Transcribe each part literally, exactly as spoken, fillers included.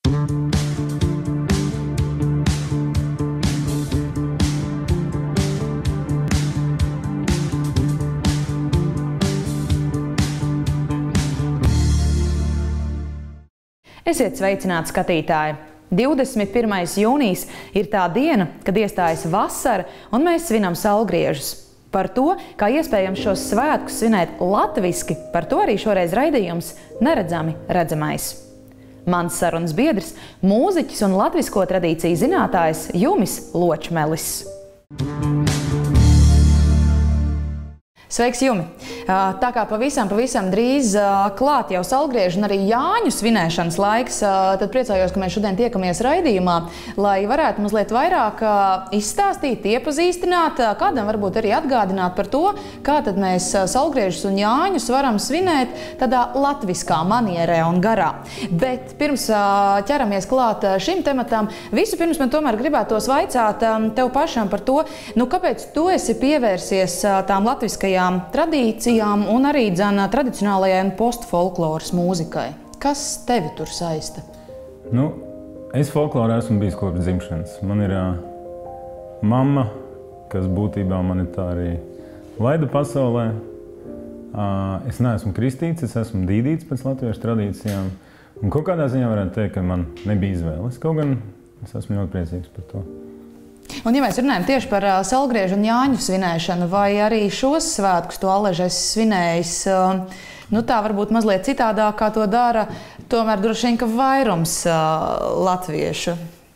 Esiet sveicināti, skatītāji! divdesmit pirmais jūnijas ir tā diena, kad iestājas vasara un mēs svinam saulgriežus. Par to, kā iespējams šos svētkus svinēt latviski, par to arī šoreiz raidījums Neredzami redzamais. Mans sarunas biedrs, mūziķis un latvisko tradīciju zinātājs Jumis Ločmelis. Sveiks, Jumi! Tā kā pavisam, pavisam drīz klāt jau saulgriežu un arī Jāņu svinēšanas laiks, tad priecājos, ka mēs šodien tiekamies raidījumā, lai varētu mazliet vairāk izstāstīt, iepazīstināt, kādam varbūt arī atgādināt par to, kā tad mēs saulgriežus un Jāņus varam svinēt tādā latviskā manierē un garā. Bet pirms ķeramies klāt šim tematam, visu pirms man tomēr gribētos vaicāt tev pašam par to, nu kāpēc tu esi pievērsies tām latviskajām tradīcijām un arī dzana tradicionālajai un postfolkloras mūzikai. Kas tevi tur saista? Nu, es folklorā esmu bijis kopš dzimšanas. Man ir uh, mamma, kas būtībā mani tā arī laida pasaulē. Uh, es neesmu kristīts, es esmu dīdīts pēc latviešu tradīcijām. Un kaut kādā ziņā varētu teikt, ka man nebija izvēles. Kaut gan es esmu ļoti priecīgs par to. Un, ja mēs runājam tieši par uh, saulgriežu un Jāņu svinēšanu, vai arī šos svētkus tu Alež esi svinējis, uh, nu tā varbūt mazliet citādāk, kā to dara, tomēr droši vien, ka vairums uh, latviešu?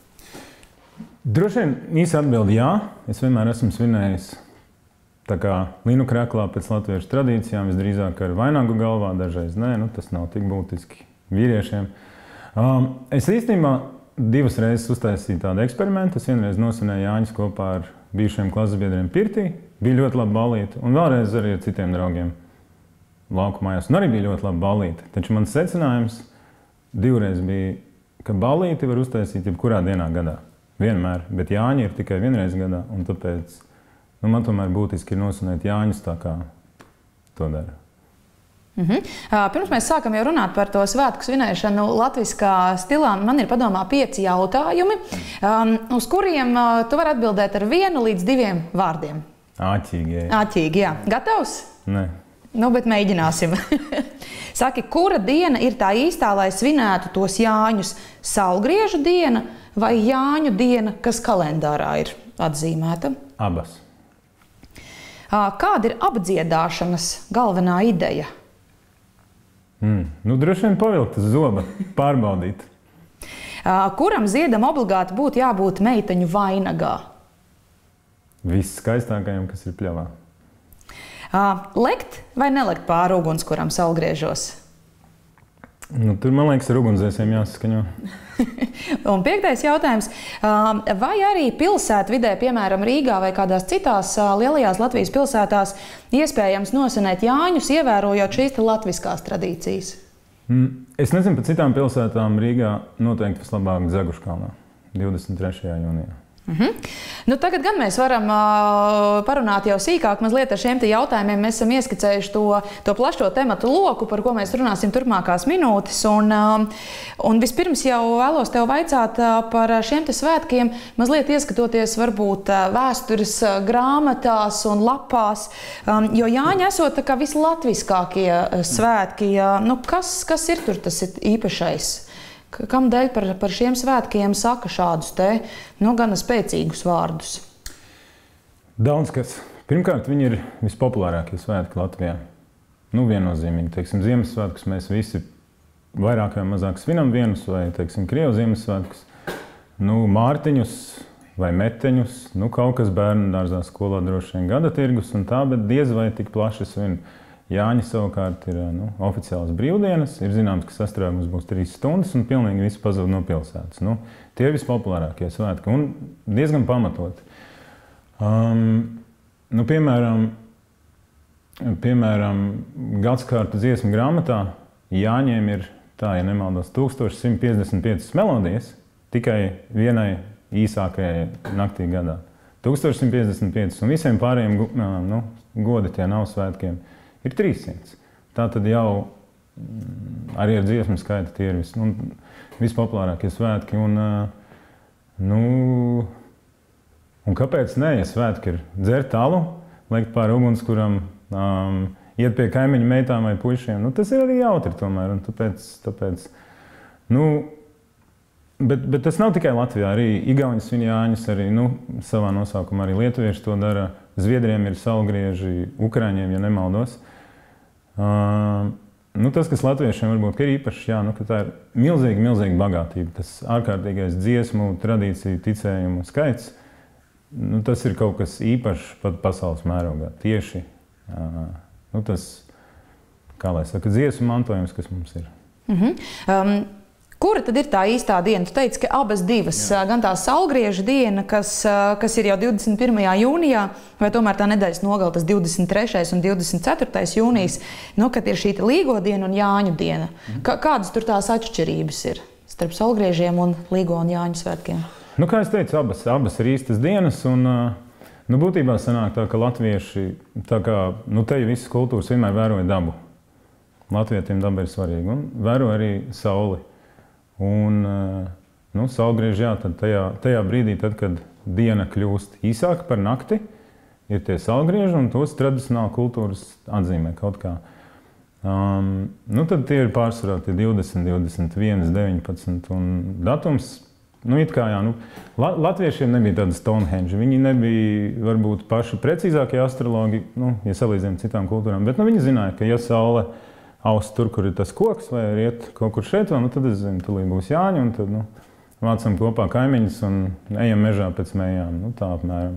Droši vien īsa atbildi jā. Es vienmēr esmu svinējis tā kā linu kreklā pēc latviešu tradīcijām, visdrīzāk ar vainagu galvā, dažreiz nē, nu tas nav tik būtiski vīriešiem. Um, es īstenībā divas reizes uztaisīju tādu eksperimentu. Es vienreiz nosvinēju Jāņus kopā ar bijušiem klases biedriem pirtī. Bija ļoti laba ballīte. Un vēlreiz arī ar citiem draugiem lauku mājās. Un arī bija ļoti laba ballīte. Taču mans secinājums divreiz bija, ka ballīti var uztaisīt jebkurā dienā gadā. Vienmēr. Bet Jāņi ir tikai vienreiz gadā. Un tāpēc nu, man tomēr būtiski ir nosvinēt Jāņus tā kā to dara. Mhm. Pirms mēs sākam jau runāt par to svētku svinēšanu latviskā stilā, man ir padomā pieci jautājumi, um, uz kuriem uh, tu vari atbildēt ar vienu līdz diviem vārdiem. Āķīgi, jā. Āķīgi, jā. Gatavs? Nē. Nu, bet mēģināsim. Saki, kura diena ir tā īstā, lai svinētu tos Jāņus? Saulgriežu diena vai Jāņu diena, kas kalendārā ir atzīmēta? Abas. Uh, kāda ir apdziedāšanas galvenā ideja? Mm. Nu, droši vien pavilkt uz zoba, pārbaudīt. Kuram ziedam obligāti būtu jābūt meiteņu vainagā? Viss skaistākajam, kas ir pļavā. Lekt vai nelekt pāri ugunskuram saulgriežos? Nu, tur, man liekas, ar ugunsdzēsiem jāsaskaņo. Un piektais jautājums. Vai arī pilsētvidē, piemēram, Rīgā vai kādās citās lielajās Latvijas pilsētās, iespējams nosvinēt Jāņus, ievērojot šīs latviskās tradīcijas? Es nezinu, par citām pilsētām Rīgā noteikti vislabāk Zaguškalnā, divdesmit trešajā jūnijā. Mhm. Nu, tagad gan mēs varam uh, parunāt jau sīkāk mazliet ar šiem te jautājumiem. Mēs esam ieskicējuši to, to plašo tematu loku, par ko mēs runāsim turpmākās minūtes. Un, uh, un vispirms jau vēlos tev vaicāt uh, par šiem te svētkiem, mazliet ieskatoties varbūt uh, vēstures uh, grāmatās un lapās, um, jo Jāņi esot tā kā vislatviskākie uh, svētki. Uh, nu, kas, kas ir tur tas ir īpašais? Kam dēļ par, par šiem svētkiem saka šādus te, nu, gana spēcīgus vārdus? Daudz kas. Pirmkārt, viņi ir vispopulārākie svētki Latvijā. Nu, viennozīmīgi, teiksim, Ziemassvētkus mēs visi vairāk vai mazāk svinam vienus, vai, teiksim, Krievu Ziemassvētkus. Nu, Mārtiņus vai Meteņus, nu, kaut kas bērnu dārzā skolā droši vien gada tirgus un tā, bet diez vai tik plaši svin. Jāņi savukārt ir nu, oficiāls brīvdienas, ir zināms, ka sastrēgums būs trīs stundas un pilnīgi viss pazūd no pilsētas. Nu, tie ir vispopulārākie svētki un diezgan pamatot. Um, nu, piemēram, piemēram, gadskārtu dziesmu grāmatā Jāņiem ir, tā, ja nemaldos, tūkstoš simt piecdesmit piecas melodijas tikai vienai īsākajai naktī gadā. tūkstoš simt piecdesmit piecas un visiem pārējiem nu, godi tie nav svētkiem. Ir trīssimts. Tā tad jau arī ar dziesmu skaita tie ir vis, nu, vispopulārākie svētki. Un, nu, un kāpēc ne, ja svētki ir dzert alu, liekt pāri ugunskuram, um, iet pie kaimiņu meitām vai puišiem, nu, tas ir arī jautri tomēr. Un tāpēc, tāpēc, nu, bet, bet tas nav tikai Latvijā, arī Igauņi svin Jāņus, arī nu, savā nosaukumā arī lietuvieši to dara. Zviedriem ir saulgrieži, Ukraiņiem, ja nemaldos. Uh, nu, tas, kas latviešiem varbūt ir īpašs, jā, nu, ka tā ir milzīga, milzīga bagātība. Tas ārkārtīgais dziesmu, tradīciju, ticējumu skaits, nu, tas ir kaut kas īpašs pat pasaules mērogā. Tieši uh, nu, tas, kā lai saka, dziesmu mantojums, kas mums ir. Mm-hmm. um... Kura tad ir tā īstā diena? Tu teici, ka abas divas, jā. Gan tā saulgrieža diena, kas, kas ir jau divdesmit pirmajā jūnijā, vai tomēr tā nedēļas nogale, tas divdesmit trešais un divdesmit ceturtais jūnijas, nu, kad ir šī līgo diena un Jāņu diena. Kā, kādas tur tās atšķirības ir starp saulgriežiem un līgo un Jāņu svētkiem? Nu, kā es teicu, abas, abas ir īstas dienas, un nu, būtībā sanāk tā, ka latvieši, tā kā, nu, te visas kultūras vienmēr vēroja dabu. Latvietiem daba ir svarīga, un vēro arī sauli. Un, nu, saulgrieži, jā, tad tajā, tajā brīdī, tad, kad diena kļūst īsāka par nakti, ir tie saulgrieži, un tos tradicionāli kultūras atzīmē kaut kā. Um, nu, tad tie ir pārsvarā tie divdesmit, divdesmit viens, deviņpadsmit, un datums, nu, it kā, jā, nu, latviešiem nebija tāda Stonehenge, viņi nebija, varbūt, paši precīzākie astrologi, nu, ja salīdzinām citām kultūrām, bet, nu, viņi zināja, ka ja saule aust tur, kur ir tas koks, vai iet kaut kur šeit, vēl, nu, tad es zinu, tūlīt būs Jāņi, un tad, nu, vācam kopā kaimiņus un ejam mežā pēc mējām, nu, tā apmēram.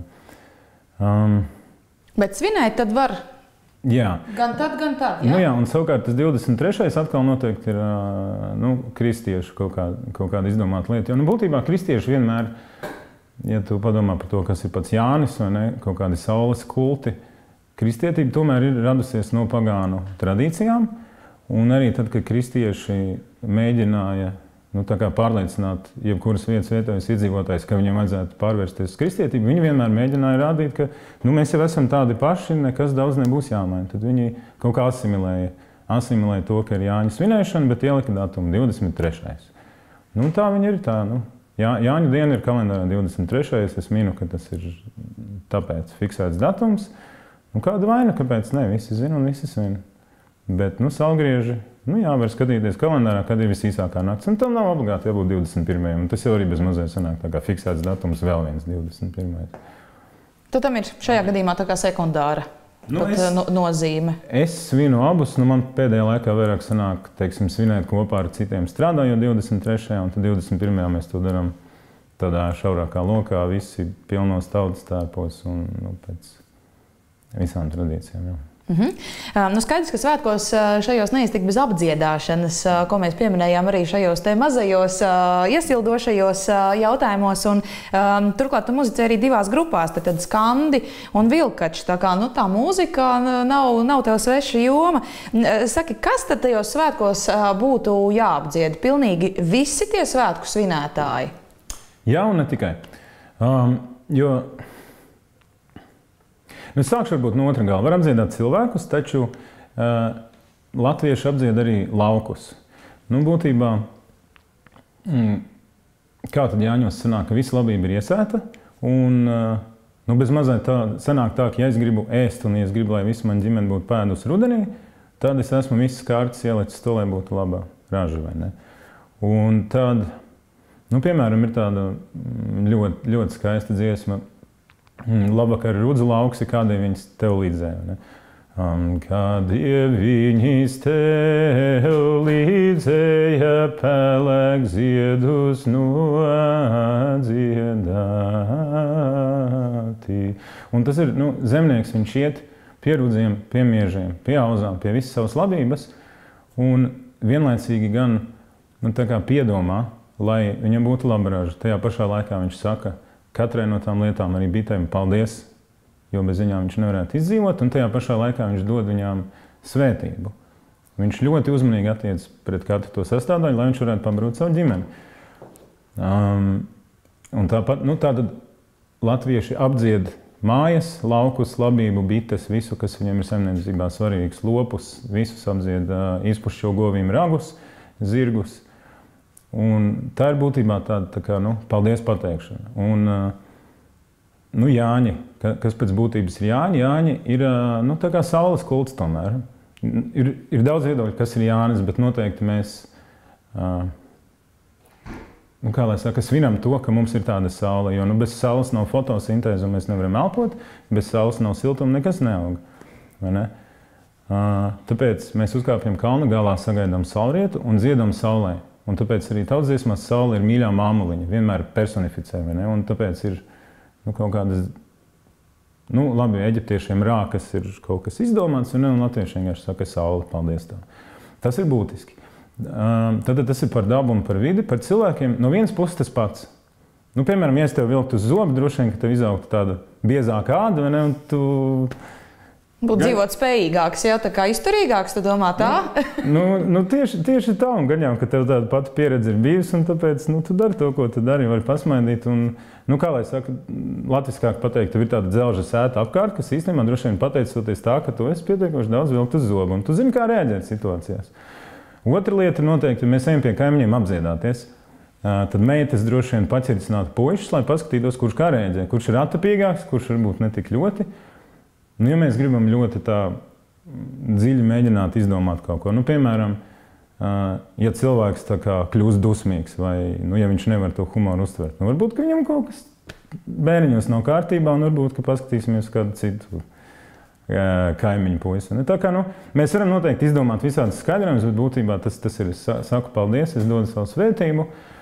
Um, Bet svinēt tad var? Jā. Gan tad, gan tad, jā? Nu, jā, un savukārt tas divdesmit trešais atkal noteikti ir, nu, kristiešu kaut kāda, kaut kāda izdomāta lieta. Jo, nu, būtībā kristieši vienmēr, ja tu padomā par to, kas ir pats Jānis, vai ne, kaut kādi saules kulti, kristietība tomēr ir radusies no pagānu tradīcijām. Un arī tad, kad kristieši mēģināja nu, tā kā pārliecināt jebkuras vietas vietējos iedzīvotājus, ka viņiem vajadzētu pārvērsties uz kristietību, viņi vienmēr mēģināja rādīt, ka nu, mēs jau esam tādi paši, nekas daudz nebūs jāmaina. Tad viņi kaut kā asimilēja, asimilēja to, ka ir Jāņu svinēšana, bet ielika datumu divdesmit trešais. Nu, tā viņi ir tā. Nu, Jā, Jāņu diena ir kalendārā divdesmit trešais. Es minu, ka tas ir tāpēc fiksēts datums. Nu, kāda vaina, kāpēc ne? Visi zina un visi svin. Bet, nu, saulgrieži, nu, jā, var skatīties kalendārā, kad ir visīsākā nakts. Un tam nav obligāti jābūt divdesmit pirmajam. Tas jau arī bez mazliet sanāk tā kā fiksēts datums vēl viens divdesmit pirmais. Tad tam ir šajā gadījumā tā kā sekundāra nu, pat, es, no, nozīme. Es svinu abus. Nu, man pēdējā laikā vairāk sanāk, teiksim, svinēt kopā ar citiem strādājot divdesmit trešajā un tad divdesmit pirmajā mēs to darām tādā šaurākā lokā, visi pilnos tautas tērpos un nu, pēc visām tradīcijām. Jā. Mm-hmm. Uh, nu skaidrs, ka svētkos uh, šajos neiztikt bez apdziedāšanas, uh, ko mēs pieminējām arī šajos te mazajos uh, iesildošajos uh, jautājumos. Un, um, turklāt tu muzicē arī divās grupās, tad, tad skandi un vilkači. Tā kā nu, tā mūzika nav, nav tev sveša joma. Saki, kas tad tajos svētkos uh, būtu jāapdzied? Pilnīgi visi tie svētku svinētāji? Jā, un ne tikai. Um, jo... Nu, sākšu varbūt no otra gala. Var apdziedāt cilvēkus, taču uh, latvieši apdzied arī laukus. Nu, būtībā, mm, kā tad Jāņos sanāk, ka visa labība ir iesēta, un uh, nu, bez mazliet tā sanāk tā, ka ja es gribu ēst, un ja es gribu, lai visa man ģimene būtu pēdus rudenī, tad es esmu visas kārtas ielicis to, lai būtu laba raža, vai ne? Un tad, nu, piemēram, ir tāda ļoti, ļoti skaista dziesma, Labvakar, Rudzu lauksi, kādēļ viņas tev līdzēja. Um, kādēļ viņas tev līdzēja, pelēk ziedus nodziedāti. Un tas ir, nu, zemnieks, viņš iet pie rudziem, pie miežiem, pie auzām, pie visas savas labības, un vienlaicīgi gan, nu, tā kā piedomā, lai viņam būtu laba raža. Tajā pašā laikā viņš saka, katrai no tām lietām arī bitēm paldies, jo bez viņām viņš nevarētu izdzīvot, un tajā pašā laikā viņš dod viņām svētību. Viņš ļoti uzmanīgi attiec pret katru to sastāvdaļu, lai viņš varētu pabarot savu ģimeni. Um, un tāpat, nu, tātad latvieši apdzied mājas, laukus, labību, bites, visu, kas viņiem ir saimniecībā svarīgs, lopus, visus apdzied, izpušķo govīm ragus, zirgus. Un tā ir būtībā tāda, tā kā, nu, paldies pateikšana. Un, nu, Jāņi, kas pēc būtības ir Jāņi, Jāņi ir, nu, tā kā saules kults tomēr. Ir, ir daudz viedokļu, kas ir Jānis, bet noteikti mēs, nu, kā lai saka, svinam to, ka mums ir tāda saule, jo nu, bez saules nav fotosintēze un mēs nevaram elpot, bez saules nav siltuma, nekas neaug. Vai ne? Tāpēc mēs uzkāpjam kalna galā, sagaidām saulrietu un dziedam saulē. Un tāpēc arī tautsdziesmās saule ir mīļā māmuliņa, vienmēr personificē, vai ne? Un tāpēc ir nu, kaut kādas, nu, labi, eģiptiešiem rā, kas ir kaut kas izdomāts, un, un latviešiem vienkārši saka saule, paldies tev. Tas ir būtiski. Tad tas ir par dabu un par vidi, par cilvēkiem. No vienas puses tas pats. Nu, piemēram, ja es tev vilktu uz zobu, droši vien, ka tev izaugtu tāda biezāka āda, vai ne, un tu... Būtu dzīvot spējīgāks, jā, tā kā izturīgāks, tu domā tā? nu, nu, tieši, tieši tā, un gan jau, ka tev tāda pati pieredze ir bijusi, un tāpēc, nu, tu dari to, ko tu dari, vari pasmaidīt, un, nu, kā lai saka, latviskāk pateikt, tev ir tāda dzelža sēta apkārt, kas īstenībā droši vien pateicoties tā, ka tu esi pietiekoši daudz vilkt uz zobu, un tu zini, kā reaģēt situācijās. Otra lieta ir noteikti, ja mēs ejam pie kaimiņiem apdziedāties, tad meitas droši vien paķiricinātu puišus, lai paskatītos, kurš kā reaģē, kurš ir attapīgāks, kurš varbūt ne tik ļoti. Nu, ja mēs gribam ļoti tā dziļi mēģināt izdomāt kaut ko, nu, piemēram, ja cilvēks tā kā kļūst dusmīgs vai, nu, ja viņš nevar to humoru uztvert, nu, varbūt, ka viņam kaut kas bērniņos nav kārtībā un varbūt, ka paskatīsimies kādu citu kaimiņu puisi. Tā kā, nu, mēs varam noteikti izdomāt visādas skaidrojumus, bet būtībā tas, tas ir, es saku paldies, es dodu savu svētību.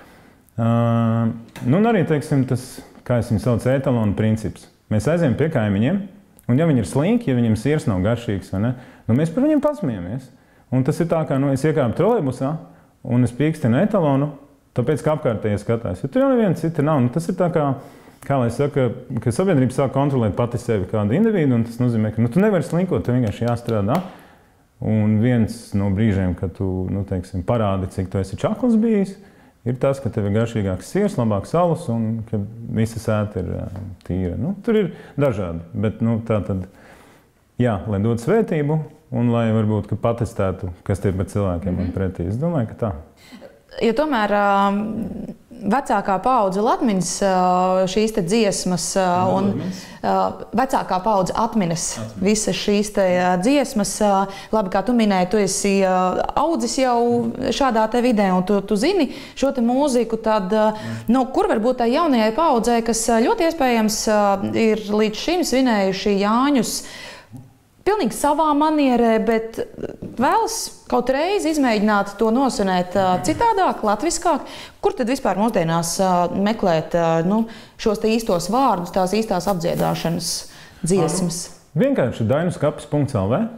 Uh, nu, un arī, teiksim, tas, kā es viņu saucu, etalona princips. Mēs aizējam pie kaimiņiem, un ja viņi ir slinki, ja viņiem siers nav garšīgs, vai ne, nu, mēs par viņiem pasmiejamies. Un tas ir tā, kā, nu, es iekāpu trolejbusā, un es pīkstinu etalonu, tāpēc, ka apkārtējie skatās. Jo tur jau neviena cita nav, nu, tas ir tā kā, kā lai saka, ka sabiedrība sāk kontrolēt pati sevi kādu individu, un tas nozīmē, ka nu, tu nevari slinkot, tev vienkārši jāstrādā. Un viens no brīžiem, kad tu, nu, teiksim, parādi, cik tu esi čakls bijis, ir tas, ka tev ir garšīgāks siers, labāks alus, un ka visa sēta ir uh, tīra. Nu, tur ir dažādi, bet nu, tā tad, jā, lai dod svētību, un lai varbūt, ka patestētu, kas tie par cilvēkiem mm-hmm. un pretī. Es domāju, ka tā. Ja tomēr uh, vecākā paudze atminas uh, šīs te dziesmas, uh, un uh, vecākā paudze atminas Atmin. visas šīs te uh, dziesmas, uh, labi, kā tu minēji, tu esi uh, audzis jau šādā te vidē, un tu, tu zini šo te mūziku, tad, uh, nu, kur varbūt tā jaunajai paudzei, kas ļoti iespējams uh, ir līdz šim svinējuši Jāņus, pilnīgi savā manierē, bet vēlas kaut reizi izmēģināt to nosvinēt uh, citādāk, latviskāk. Kur tad vispār mūsdienās uh, meklēt uh, nu, šos te īstos vārdus, tās īstās apdziedāšanas dziesmas? Um, vienkārši dainuskaps punkts el vē.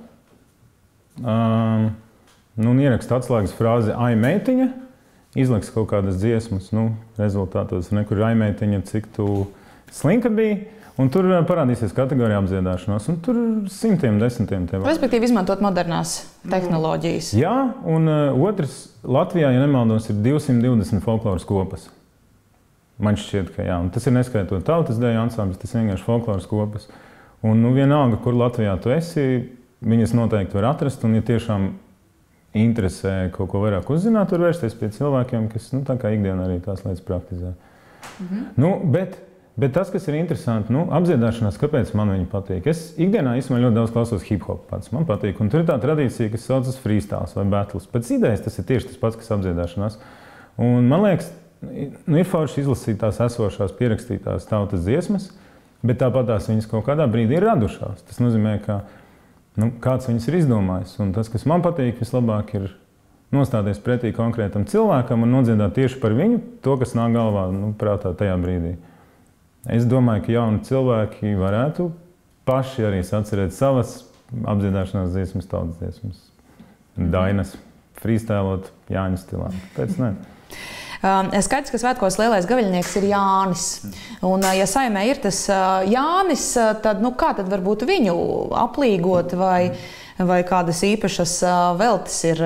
Um, nu, ierakst atslēgas frāzi ai meitiņa, izliks kaut kādas dziesmas, nu, rezultātos nekur ai meitiņa, cik tu slinka bija. Un tur parādīsies kategorija apdziedāšanos, un tur simtiem, desmitiem tev. Respektīvi izmantot modernās tehnoloģijas. Jā, un uh, otrs, Latvijā, ja nemaldos, ir divsimt divdesmit folkloras kopas. Man šķiet, ka jā, un tas ir neskaitot tautas deju ansambļus, tas vienkārši folkloras kopas. Un nu, vienalga, kur Latvijā tu esi, viņas noteikti var atrast, un ja tiešām interesē kaut ko vairāk uzzināt, tur vērsties pie cilvēkiem, kas, nu, tā kā ikdienā arī tās lietas praktizē. Mhm. Nu, bet Bet tas, kas ir interesanti, nu, apdziedāšanās, kāpēc man viņa patīk? Es ikdienā īstenībā ļoti daudz klausos hip-hop pats. Man patīk, un tur ir tā tradīcija, kas saucas freestyles vai battles. Pēc idejas tas ir tieši tas pats, kas apdziedāšanās. Un man liekas, nu, ir forši izlasīt tās esošās, pierakstītās tautas dziesmas, bet tāpat tās viņas kaut kādā brīdī ir radušās. Tas nozīmē, ka nu, kāds viņas ir izdomājis. Un tas, kas man patīk vislabāk, ir nostāties pretī konkrētam cilvēkam un nodziedāt tieši par viņu to, kas nāk galvā, nu, prātā tajā brīdī. Es domāju, ka jauni cilvēki varētu paši arī atcerēt savas apdziedāšanās dziesmas, tautas dziesmas, dainas, freestylot Jāņu stilā. Pēc ne. Skaidrs, ka svētkos lielais gaviļnieks ir Jānis. Un, ja saimē ir tas Jānis, tad nu, kā tad varbūt viņu aplīgot vai, vai kādas īpašas veltes ir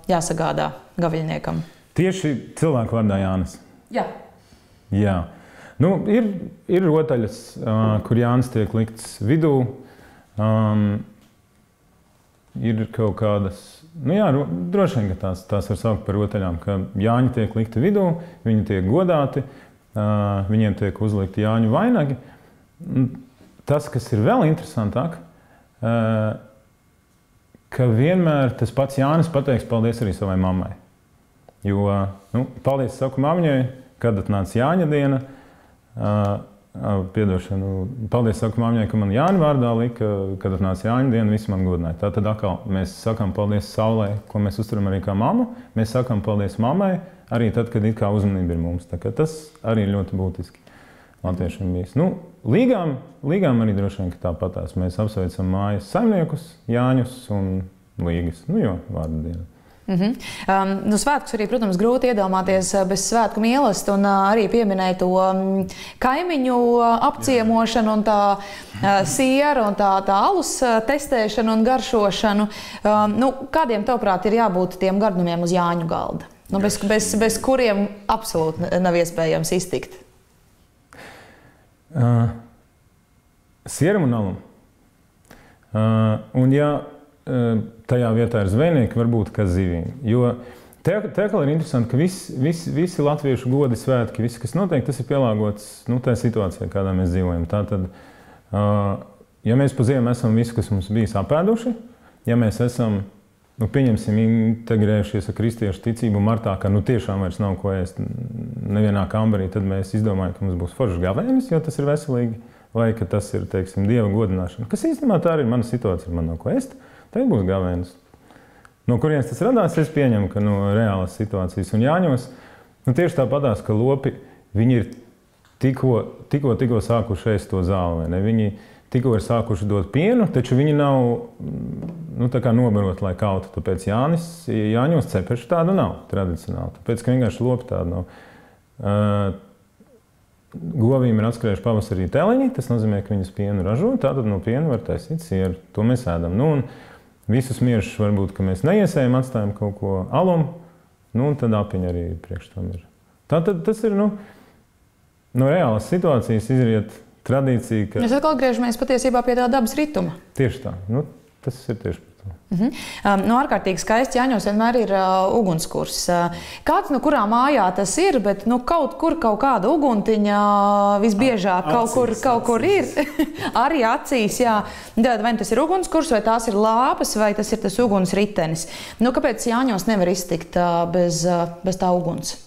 jāsagādā gaviļniekam? Tieši cilvēku vārdā Jānis. Jā. Jā. Nu, ir, ir rotaļas, uh, kur Jānis tiek likts vidū. Um, ir kaut kādas, nu jā, droši vien, ka tās, tās var saukt par rotaļām, ka Jāņi tiek likti vidū, viņi tiek godāti, uh, viņiem tiek uzlikti Jāņu vainagi. Tas, kas ir vēl interesantāk, uh, ka vienmēr tas pats Jānis pateiks paldies arī savai mammai. Jo, nu, paldies saku mamņai, kad atnāca Jāņa diena. Uh, Piedošanu. Paldies saku mamņai, ka man Jāņa vārdā lika, kad atnāca Jāņa diena, visi man godināja. Tātad atkal mēs sakām paldies saulē, ko mēs uzturam arī kā mammu. Mēs sakām paldies mammai, arī tad, kad it kā uzmanība ir mums. Tā kā tas arī ļoti būtiski latviešiem bijis. Nu, līgām, līgām arī droši vien, ka tāpatās. Mēs apsveicam mājas saimniekus, Jāņus un līgas. Nu jo, vārda diena. Mm -hmm. um, nu, svētkus arī, protams, grūti iedomāties bez svētku mīlestību, un uh, arī pieminēja to um, kaimiņu uh, apciemošanu, un tā uh, siera, un tā, tā alus uh, testēšanu un garšošanu. Um, nu, kādiem, tavuprāt, ir jābūt tiem gardumiem uz Jāņu galda, nu, bez, bez, bez kuriem absolūti nav iespējams iztikt? Uh, sieram un alum. Uh, un ja tajā vietā ir zvejnieki, varbūt kā zivīm. Jo te atkal ir interesanti, ka visi, visi, visi latviešu godi, svētki, viss, kas notiek, tas ir pielāgots nu, tajā situācijā, kādā mēs dzīvojam. Tātad, ja mēs pa ziemu esam visu, kas mums bijis apēduši, ja mēs esam, nu, pieņemsim, integrējušies ar kristiešu ticību martā, ka nu tiešām vairs nav ko ēst nevienā kambarī, tad mēs izdomājam, ka mums būs foršs gavēnis, jo tas ir veselīgi, vai ka tas ir, teiksim, Dieva godināšana. Kas īstenībā tā arī ir mana situācija, man nav ko ēst. Te būs gavēnis. No kurienes tas radās, es pieņemu, ka no reālas situācijas. Un Jāņos, nu tieši tāpatās, ka lopi, viņi ir tikko, tikko, tikko sākuši ēst to zāli, vai ne? Viņi tikko ir sākuši dot pienu, taču viņi nav, nu tā kā nobarot, lai kautu. Tāpēc Jānis, Jāņos cepeši tāda nav tradicionāli. Tāpēc, ka vienkārši lopi tāda nav. Uh, Govīm ir atskrējuši pavasarī teleņi, tas nozīmē, ka viņas pienu ražo, tātad no piena var taisīt sieru. To mēs ēdam. Nu, un visus miešus varbūt, ka mēs neiesējam, atstājam kaut ko alumu, nu, un tad apiņa arī priekš tam ir. Tātad tas ir, nu, no reālas situācijas izriet tradīcija, ka... Mēs atkal griežamies patiesībā pie tā dabas rituma. Tieši tā. Nu, tas ir tieši par to. Uh -huh. um, nu, ārkārtīgi skaisti Jāņos vienmēr ir uh, ugunskurs. Uh, kāds, nu, kurā mājā tas ir, bet nu, kaut kur kaut kāda uguntiņa visbiežāk A, kaut, acīs, kur, kaut kur ir. Arī acīs, jā. Tad, vai tas ir ugunskurs, vai tās ir lāpas, vai tas ir tas uguns ritenis. Nu, kāpēc Jāņos nevar iztikt uh, bez, uh, bez tā uguns?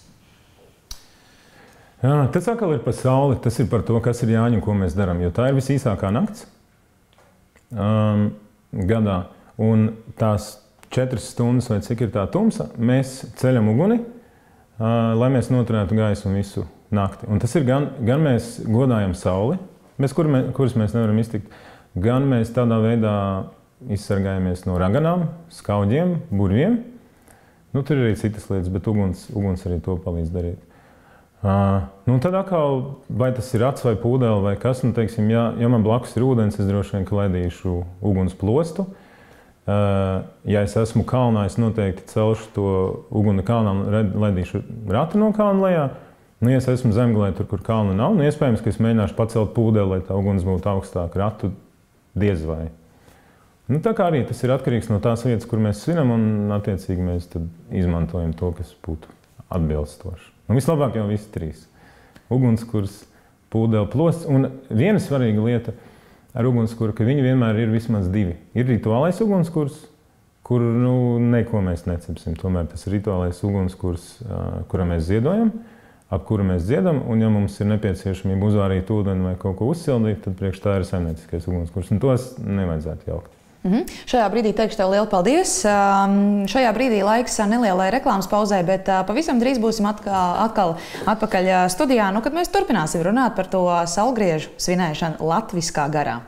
Jā, tas atkal ir par sauli. Tas ir par to, kas ir Jāņu, ko mēs darām. Jo tā ir visīsākā nakts um, gadā. Un tās četras stundas, vai cik ir tā tumsa, mēs ceļam uguni, uh, lai mēs noturētu gaisu visu nakti. Un tas ir gan, gan mēs godājam sauli, bez kur mē, kuras mēs nevaram iztikt, gan mēs tādā veidā izsargājamies no raganām, skauģiem, burviem. Nu, tur ir arī citas lietas, bet uguns, uguns arī to palīdz darīt. Uh, nu, tad atkal, vai tas ir acs vai pūdeli vai kas, nu, teiksim, ja, ja man blakus ir ūdens, es droši vien, ka laidīšu uguns plostu. Uh, ja es esmu kalnā, es noteikti celšu to uguni kalnā un laidīšu ratu no kalna lejā. Nu, ja es esmu zemgalē, tur, kur kalna nav, nu, iespējams, ka es mēģināšu pacelt pūdeli, lai tā uguns būtu augstāk, ratu diez vai. Nu, tā kā arī tas ir atkarīgs no tās vietas, kur mēs svinam, un attiecīgi mēs tad izmantojam to, kas būtu atbilstoši. Nu, vislabāk jau visi trīs. Ugunskurs, pūdeli, plosts. Un viena svarīga lieta ar ugunskura, ka viņi vienmēr ir vismaz divi. Ir rituālais ugunskurs, kur nu, neko mēs necepsim. Tomēr tas ir rituālais ugunskurs, kura mēs ziedojam, ap kuru mēs dziedam. Un, ja mums ir nepieciešamība uzvārīt ūdeni vai kaut ko uzsildīt, tad priekš tā ir saimnieciskais ugunskurs. Un tos nevajadzētu jaukt. Mm -hmm. Šajā brīdī teikšu tev lielu paldies. Um, šajā brīdī laiks nelielai reklāmas pauzē, bet uh, pavisam drīz būsim atkal, atkal atpakaļ studijā, nu, kad mēs turpināsim runāt par to saulgriežu svinēšanu latviskā garā.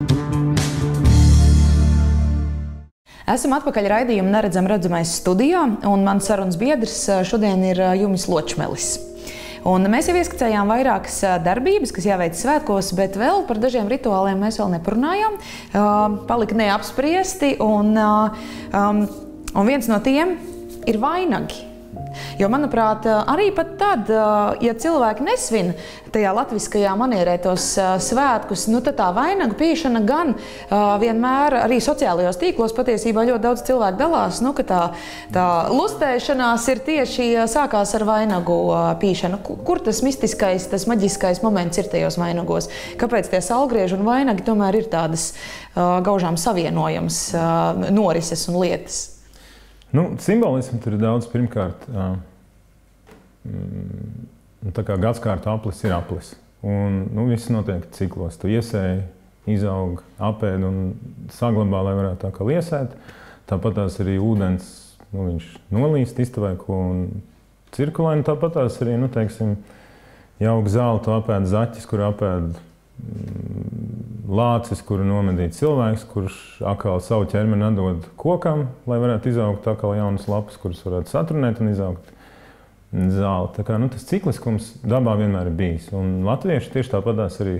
Esam atpakaļ raidījuma Neredzam redzamais studijā, un mans sarunas biedrs šodien ir Jumis Ločmelis. Un mēs jau ieskicējām vairākas darbības, kas jāveic svētkos, bet vēl par dažiem rituāliem mēs vēl neparunājām. Uh, palika neapspriesti, un, uh, um, un viens no tiem ir vainagi. Jo, manuprāt, arī pat tad, ja cilvēki nesvin tajā latviskajā manierē tos svētkus, nu, tad tā vainagu pīšana gan vienmēr arī sociālajos tīklos patiesībā ļoti daudz cilvēku dalās, nu, ka tā, tā lustēšanās ir tieši sākās ar vainagu pīšanu. Kur tas mistiskais, tas maģiskais moments ir tajos vainagos? Kāpēc tie salgrieži un vainagi tomēr ir tādas gaužām savienojams norises un lietas? Nu, simbolismu tur ir daudz. Pirmkārt, tā kā gadskārta aplis ir aplis. Un, nu, viss notiek ciklos. Tu iesēji, izaug, apēd un saglabā, lai varētu tā kā liesēt. Tāpat tās arī ūdens, nu, viņš nolīst, iztavē ko un cirkulē. Un tāpat tās arī, nu, teiksim, jauka zāle, tu apēd zaķis, kur apēd lācis, kuru nomedīja cilvēks, kurš atkal savu ķermeni atdod kokam, lai varētu izaugt atkal jaunas lapas, kuras varētu satrunēt un izaugt zāli. Tā kā, nu, tas cikliskums dabā vienmēr ir bijis. Un latvieši tieši tāpatās arī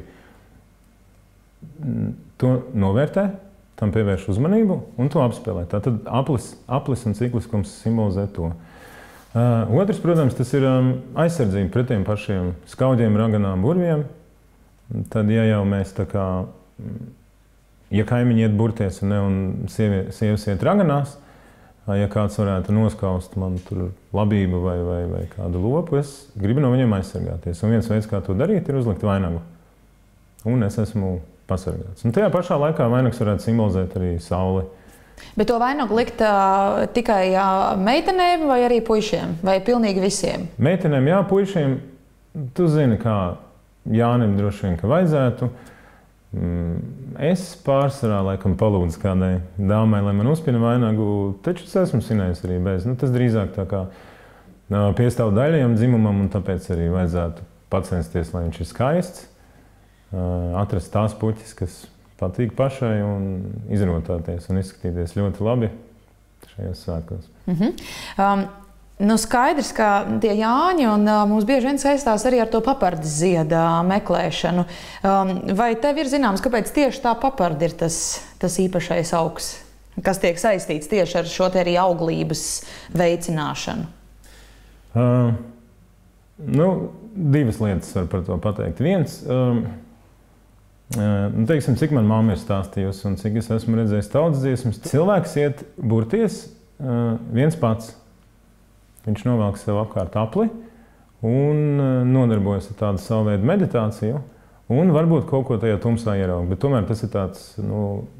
to novērtē, tam pievērš uzmanību un to apspēlē. Tātad aplis, aplis un cikliskums simbolizē to. Uh, otrs, protams, tas ir um, aizsardzība pret tiem pašiem skauģiem, raganām, burviem. Tad, ja jau mēs tā kā, ja kaimiņi iet burties un, ne, un sievie, sievas iet raganās, ja kāds varētu noskaust man tur labību vai, vai, vai kādu lopu, es gribu no viņiem aizsargāties. Un viens veids, kā to darīt, ir uzlikt vainagu. Un es esmu pasargāts. Un tajā pašā laikā vainags varētu simbolizēt arī sauli. Bet to vainagu likt uh, tikai uh, meitenēm vai arī puišiem? Vai pilnīgi visiem? Meitenēm, jā, puišiem. Tu zini, kā Jānim droši vien, ka vajadzētu. Es pārsvarā laikam palūdzu kādai dāmai, lai man uzpina vainagu, taču es esmu svinējis arī bez. Nu, tas drīzāk tā kā piestāv daļajam dzimumam, un tāpēc arī vajadzētu pacensties, lai viņš ir skaists, atrast tās puķis, kas patīk pašai un izrotāties un izskatīties ļoti labi šajos svētkos. Mm-hmm. um. Nu, skaidrs, ka tie Jāņi un uh, mums bieži vien saistās arī ar to papardes zieda meklēšanu. Um, vai tev ir zināms, kāpēc tieši tā paparde ir tas, tas īpašais augs, kas tiek saistīts tieši ar šo te arī auglības veicināšanu? Uh, nu, divas lietas var par to pateikt. Viens, um, uh, nu, teiksim, cik man mamma ir stāstījusi un cik es esmu redzējis tautas dziesmas, cilvēks iet burties uh, viens pats. Viņš novelk sev apkārt apli un nodarbojas ar tādu savu veidu meditāciju un varbūt kaut ko tajā tumsā ieraug. Bet tomēr tas ir tāds, nu,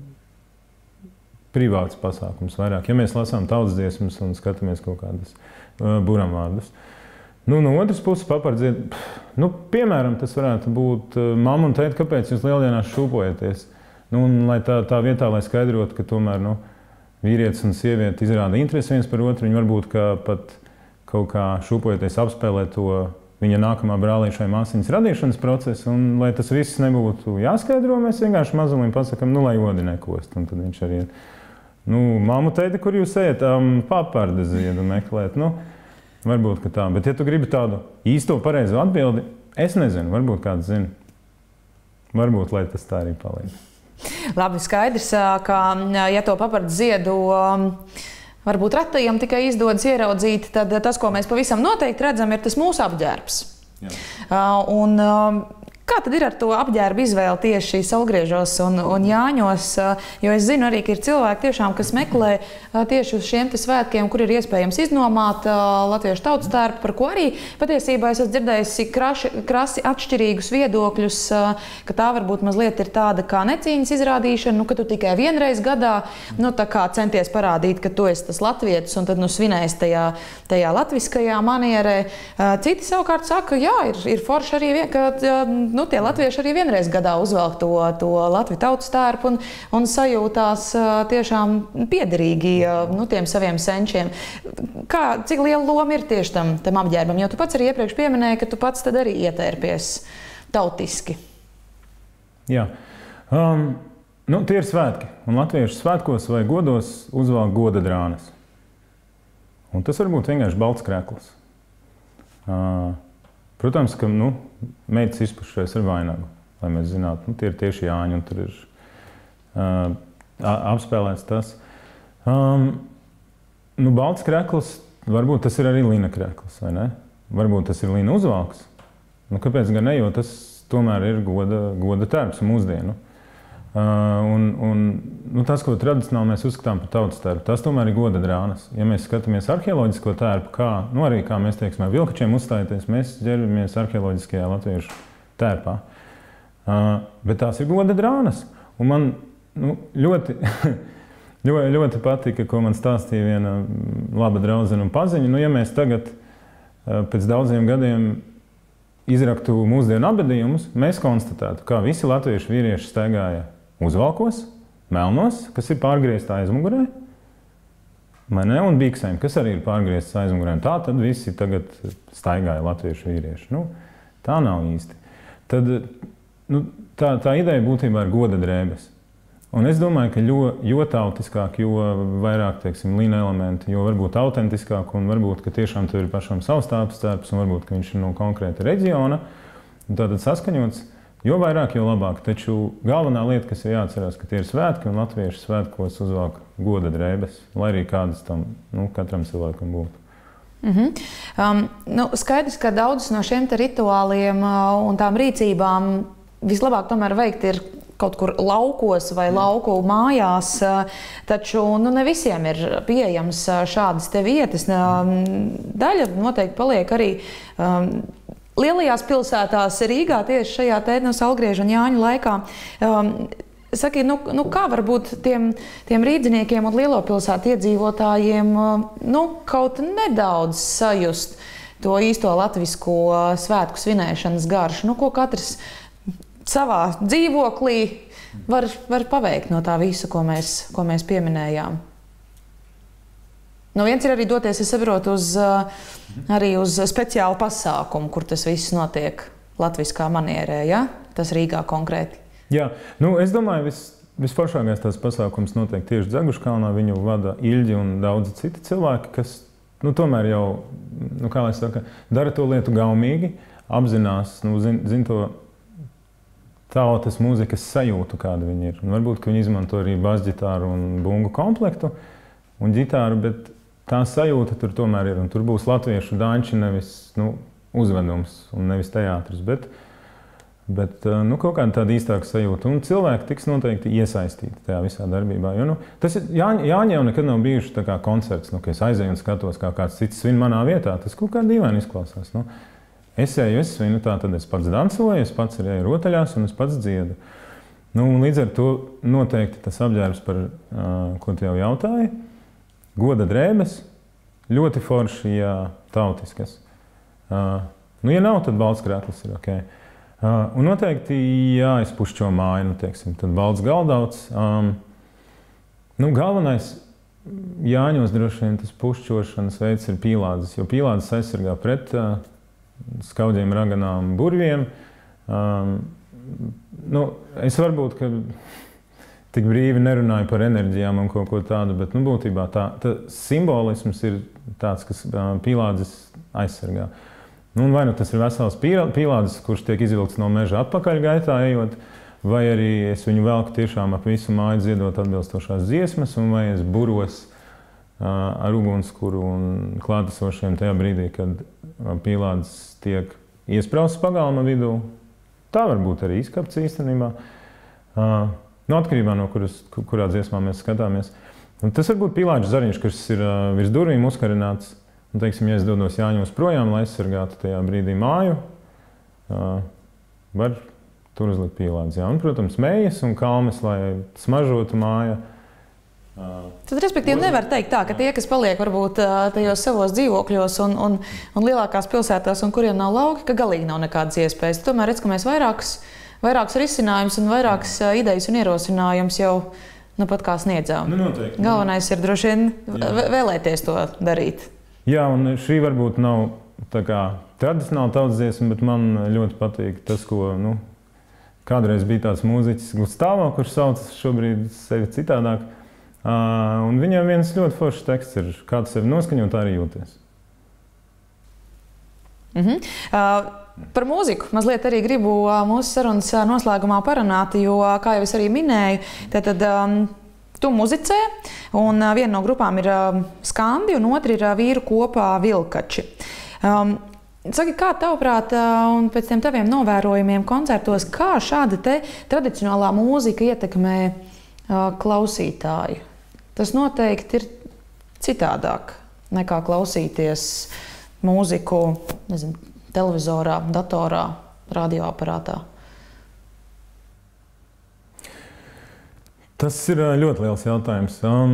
privāts pasākums vairāk. Ja mēs lasām tautas dziesmas un skatāmies kaut kādas uh, buramvārdus. Nu, no otras puses papardzied, nu, piemēram, tas varētu būt uh, mamma un tēti, kāpēc jūs lieldienās šūpojaties? Nu, un lai tā, tā vietā, lai skaidrotu, ka tomēr, nu, vīrietis un sieviete izrāda interesi viens par otru, viņi varbūt kā pat kaut kā šūpojoties apspēlē to viņa nākamā brālīšai māsiņas radīšanas procesu, un lai tas viss nebūtu jāskaidro, mēs vienkārši mazulim pasakam, nu, lai odi nekost. Un tad viņš arī, nu, mammu teica, kur jūs ejat, um, papardes ziedu meklēt, nu, varbūt, ka tā. Bet ja tu gribi tādu īsto pareizo atbildi, es nezinu, varbūt kāds zina. Varbūt, lai tas tā arī paliek. Labi, skaidrs, ka ja to papardes ziedu um, varbūt retajam tikai izdodas ieraudzīt, tad tas, ko mēs pavisam noteikti redzam, ir tas mūsu apģērbs. Jā. Uh, un, uh, kā tad ir ar to apģērbu izvēli tieši saulgriežos un, un Jāņos? Uh, jo es zinu arī, ka ir cilvēki tiešām, kas meklē uh, tieši uz šiem te svētkiem, kur ir iespējams iznomāt uh, latviešu tautas tērpu, par ko arī patiesībā es esmu dzirdējusi kraši, krasi atšķirīgus viedokļus, uh, ka tā varbūt mazliet ir tāda kā necīņas izrādīšana, nu, ka tu tikai vienreiz gadā, nu, tā kā centies parādīt, ka tu esi tas latvietis un tad, nu, svinēs tajā, tajā latviskajā manierē. Uh, citi savukārt saka, jā, ir, ir forši arī, ka, uh, nu, tie latvieši arī vienreiz gadā uzvelk to, to Latviju tautas tērpu un, un sajūtās uh, tiešām piederīgi uh, nu, tiem saviem senčiem. Kā, cik liela loma ir tieši tam, tam apģērbam? Jo tu pats arī iepriekš pieminēji, ka tu pats tad arī ietērpies tautiski. Jā. Um, nu, tie ir svētki. Un latviešu svētkos vai godos uzvelk goda drānas. Un tas var būt vienkārši balts krēkls. Uh, Protams, ka, nu, meitas izpušojas ar vainagu, lai mēs zinātu, nu, tie ir tieši Jāņi un tur ir uh, apspēlēts tas. Um, nu, balts krekls, varbūt tas ir arī Lina Krekls, vai ne? Varbūt tas ir Lina Uzvalks. Nu, kāpēc gan ne, jo tas tomēr ir goda, goda tērps mūsdienu. Uh, un, un, nu, tas, ko tradicionāli mēs uzskatām par tautas tērpu, tas tomēr ir goda drānas. Ja mēs skatāmies arheoloģisko tērpu, kā, nu, arī kā mēs teiksim, ar vilkačiem uzstājoties, mēs ģērbamies arheoloģiskajā latviešu tērpā. Uh, bet tās ir goda drānas. Un man nu, ļoti, ļoti, ļoti patika, ko man stāstīja viena laba draudzene un paziņa. Nu, ja mēs tagad uh, pēc daudziem gadiem izraktu mūsdienu abadījumus, mēs konstatētu, ka visi latviešu vīrieši staigāja uzvalkos, melnos, kas ir pārgriezta aizmugurē, un biksēm, kas arī ir pārgrieztas aizmugurē. Tā tad visi tagad staigāja latviešu vīrieši. Nu, tā nav īsti. Tad, nu, tā, tā ideja būtībā ir goda drēbes. Un es domāju, ka jo, jo tautiskāk, jo vairāk, teiksim, Lina elementi, jo varbūt autentiskāk un varbūt, ka tiešām tur ir pašam savs tāpas tērps un varbūt, ka viņš ir no konkrēta reģiona. Un tātad saskaņots, jo vairāk, jo labāk. Taču galvenā lieta, kas ir jāatcerās, ka tie ir svētki un latviešu svētkos uzvalk goda drēbes, lai arī kādas tam, nu, katram cilvēkam būtu. Mm-hmm. um, nu, skaidrs, ka daudzus no šiem te rituāliem uh, un tām rīcībām vislabāk tomēr veikt ir kaut kur laukos vai lauku mājās, taču nu, ne visiem ir pieejams šādas te vietas. Daļa noteikti paliek arī um, lielajās pilsētās, Rīgā tieši šajā te no Saulgriežu un Jāņu laikā. Um, Saki, nu, nu kā varbūt tiem, tiem rīdziniekiem un lielo pilsētu iedzīvotājiem nu, kaut nedaudz sajust to īsto latvisko svētku svinēšanas garšu, nu, ko katrs savā dzīvoklī var, var paveikt no tā visa, ko mēs, ko mēs pieminējām. No viens ir arī doties, es saprotu, uz, arī uz speciālu pasākumu, kur tas viss notiek latviskā manierē, ja? Tas Rīgā konkrēti. Jā, nu es domāju, vis, visforšākais tās pasākums notiek tieši Dzeguškalnā. Viņu vada Ilģi un daudzi citi cilvēki, kas nu, tomēr jau, nu, kā lai saka, dara to lietu gaumīgi, apzinās, nu, zin, zin to tautas mūzikas sajūtu, kāda viņi ir. Un varbūt, ka viņi izmanto arī basģitāru un bungu komplektu un ģitāru, bet tā sajūta tur tomēr ir. Un tur būs latviešu daņči, nevis nu, uzvedums un nevis teātris, bet, bet nu, kaut kāda tāda īstāka sajūta. Un cilvēki tiks noteikti iesaistīti tajā visā darbībā. Jo, nu, tas ir, Jāņi, Jāņi jau nekad nav bijuši tā kā koncerts, nu, ka es aizēju un skatos, kā kāds cits svin manā vietā. Tas kaut kā dīvaini izklausās. Nu. Es eju, es svinu, tā tad es pats dancoju, es pats arī eju rotaļās un es pats dziedu. Nu, līdz ar to noteikti tas apģērbs, par uh, ko tu jau jautāji, goda drēbes, ļoti forši, ja tautiskas. Uh, nu, ja nav, tad balts krēklis ir ok. Uh, un noteikti jāizpušķo māju, nu, teiksim, tad balts galdauts. Um, nu, galvenais Jāņos droši vien tas pušķošanas veids ir pīlādzes, jo pīlādzes aizsargā pret uh, skaudiem, raganām, burviem. Um, nu, es varbūt, ka tik brīvi nerunāju par enerģijām un kaut ko tādu, bet nu, būtībā tā, tā simbolisms ir tāds, kas uh, pīlādzes aizsargā. Nu, vai nu tas ir vesels pīlādzes, kurš tiek izvilkts no meža atpakaļ gaitā ejot, vai arī es viņu velku tiešām ap visu māju dziedot atbilstošās dziesmas, un vai es buros uh, ar ugunskuru un klātesošiem tajā brīdī, kad pīlādzes tiek iespraustas pagalma vidū. Tā var būt arī izkapts īstenībā. Uh, no atkarībā no kuras, kurā dziesmā mēs skatāmies. Un tas var būt pīlāģu zariņš, kas ir uh, virs durvīm uzkarināts. Un, teiksim, ja es dodos Jāņos projām, lai aizsargātu tajā brīdī māju, uh, var tur uzlikt pīlādzes. Un, protams, mējas un kalmes, lai smažotu māja. Tad, respektīvi, nevar teikt tā, ka tie, kas paliek varbūt tajos savos dzīvokļos un, un, un lielākās pilsētās, un kuriem nav lauki, ka galīgi nav nekādas iespējas. Tomēr redz, ka mēs vairākus, vairākus risinājumus un vairākas idejas un ierosinājumus jau nu pat kā sniedzām. Nu, noteikti. Galvenais ir droši vien vēlēties to darīt. Jā, un šī varbūt nav tā kā tradicionāla tautsdziesma, bet man ļoti patīk tas, ko, nu, kādreiz bija tāds mūziķis Gustavo, kurš sauc šobrīd sevi citādāk. Uh, un viņam viens ļoti foršs teksts ir, kā tu sevi noskaņot, tā arī jūties. Mm-hmm. uh, par mūziku mazliet arī gribu uh, mūsu sarunas noslēgumā parunāt, jo, kā jau es arī minēju, tad, tad um, Tu muzicē, un viena no grupām ir Skandi, un otra ir vīru kopā Vilkači. Um, saki, kā tavuprāt, un pēc tiem taviem novērojumiem koncertos, kā šāda te tradicionālā mūzika ietekmē uh, klausītāju? Tas noteikti ir citādāk nekā klausīties mūziku, nezinu, televizorā, datorā, radioaparātā. Tas ir ļoti liels jautājums. Um,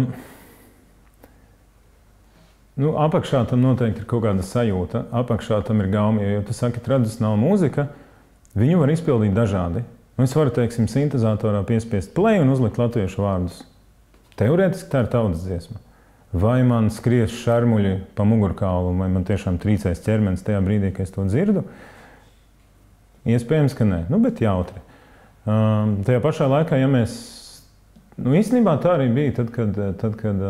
nu, apakšā tam noteikti ir kaut kāda sajūta. Apakšā tam ir gaumi, jo tu saki, tradicionāla mūzika, viņu var izpildīt dažādi. Nu, es varu, teiksim, sintezatorā piespiest play un uzlikt latviešu vārdus. Teorētiski tā ir tautas dziesma. Vai man skries šarmuļi pa mugurkaulu, vai man tiešām trīcēs ķermenis tajā brīdī, kad es to dzirdu? Iespējams, ka nē. Nu, bet jautri. Um, tajā pašā laikā, ja mēs Nu, īstenībā tā arī bija, tad, kad, tad, kad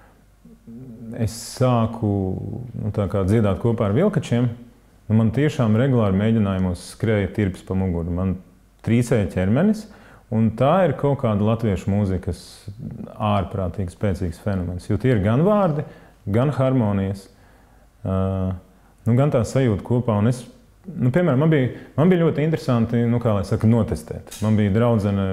es sāku nu, tā kā dziedāt kopā ar Vilkačiem. Nu, man tiešām regulāri mēģinājumos skrēja tirps pa muguru. Man trīcēja ķermenis, un tā ir kaut kāda latviešu mūzikas ārprātīgi spēcīgs fenomens. Jo tie ir gan vārdi, gan harmonijas, uh, nu, gan tā sajūta kopā. Un es, nu, piemēram, man bija, man bija ļoti interesanti, nu, kā lai saka, notestēt. Man bija draudzene,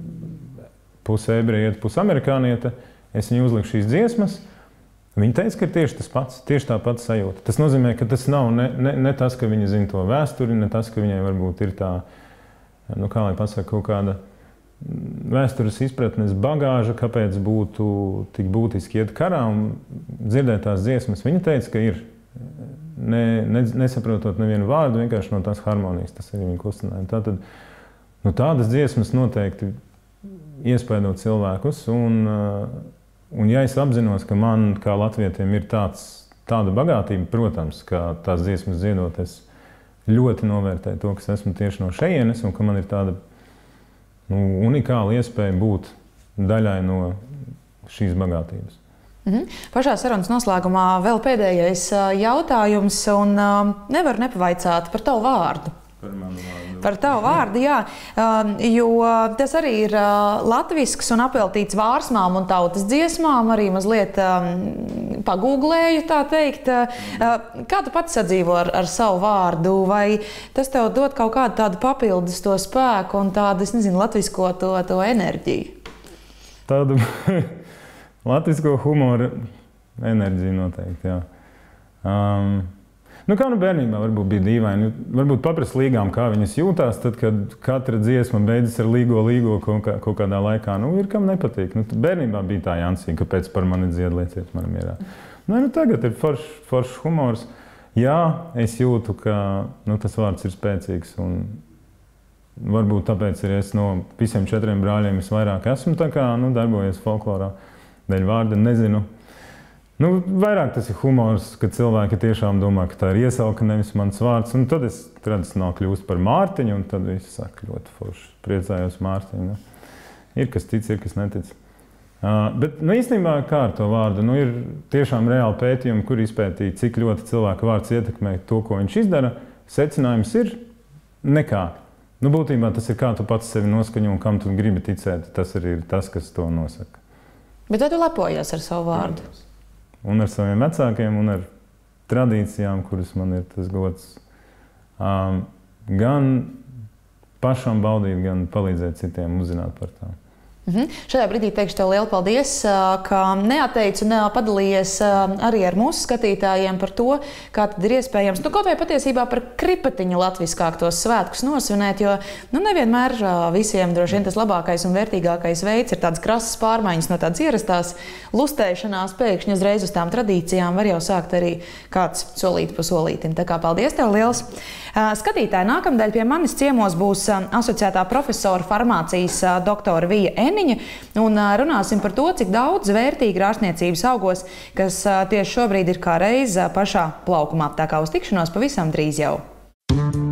puse ebrejieta, puse amerikānieta, es viņai uzliku šīs dziesmas. Viņa teica, ka ir tieši tas pats, tieši tā pati sajūta. Tas nozīmē, ka tas nav ne, ne, ne tas, ka viņa zina to vēsturi, ne tas, ka viņai varbūt ir tā, nu kā lai pasaka, kaut kāda vēstures izpratnes bagāža, kāpēc būtu tik būtiski iet karā un dzirdēt tās dziesmas. Viņa teica, ka ir, ne, ne, nesaprotot nevienu vārdu, vienkārši no tās harmonijas, tas arī viņa kustinājumi. Tātad, nu tādas dziesmas noteikti iespaidot cilvēkus, un, un ja es apzinos, ka man kā latvietiem ir tāds, tāda bagātība, protams, ka tās dziesmas dziedot, es ļoti novērtēju to, ka esmu tieši no šejienes, un ka man ir tāda nu, unikāla iespēja būt daļai no šīs bagātības. Mhm. Pašā sarunas noslēgumā vēl pēdējais jautājums, un nevaru nepavaicāt par tavu vārdu. Par manu vārdu. Par tavu vārdu, jā. Jo tas arī ir latvisks un apveltīts vārsmām un tautas dziesmām. Arī mazliet pagūglēju, tā teikt. Kā tu pats sadzīvo ar, ar savu vārdu? Vai tas tev dod kaut kādu tādu papildus to spēku un tādu, es nezinu, latvisko to, to enerģiju? Tādu latvisko humoru enerģiju noteikti, jā. Um, Nu, kā nu bērnībā varbūt bija dīvaini, varbūt paprast līgām, kā viņas jūtās, tad, kad katra dziesma beidzas ar līgo, līgo kaut, kā, kaut kādā laikā. Nu, ir kam nepatīk. Nu, bērnībā bija tā Jansīga, kāpēc par mani dzied, lieciet man mierā. Nu, nu, tagad ir foršs forš humors. Jā, es jūtu, ka nu, tas vārds ir spēcīgs, un varbūt tāpēc arī es no visiem četriem brāļiem visvairāk esmu tā kā, nu, darbojies folklorā dēļ vārda, nezinu. Nu, vairāk tas ir humors, kad cilvēki tiešām domā, ka tā ir iesauka, nevis mans vārds. Un tad es tradicionāli kļūstu par Mārtiņu, un tad visi saka, ļoti forši, priecājos Mārtiņu. Nu, ir kas tic, ir kas netic. Uh, bet nu, īstenībā kā ar to vārdu? Nu, ir tiešām reāli pētījumi, kur izpētīt, cik ļoti cilvēka vārds ietekmē to, ko viņš izdara. Secinājums ir nekā. Nu, būtībā tas ir kā tu pats sevi noskaņo un kam tu gribi ticēt. Tas arī ir tas, kas to nosaka. Bet vai tu lepojies ar savu vārdu? Un ar saviem vecākiem, un ar tradīcijām, kuras man ir tas gods um, gan pašam baudīt, gan palīdzēt citiem uzzināt par tām. Mhm. Šajā brīdī teikšu tev lielu paldies, ka neatteici un padalījies arī ar mūsu skatītājiem par to, kā tad ir iespējams, nu, kaut vai patiesībā par kripatiņu latviskāk tos svētkus nosvinēt, jo nu, nevienmēr visiem droši vien tas labākais un vērtīgākais veids ir tādas krasas pārmaiņas no tādas ierastās lustēšanās, pēkšņi uzreiz uz tām tradīcijām var jau sākt arī kāds solīt pa solītim. Tā kā paldies tev liels! Skatītāji, nākamdēļ pie manis ciemos būs asociētā profesora farmācijas doktora Vija Eniņa, un runāsim par to, cik daudz vērtīgi ārstniecības augos, kas tieši šobrīd ir kā reiz pašā plaukumā. Tā kā uz tikšanos pavisam drīz jau.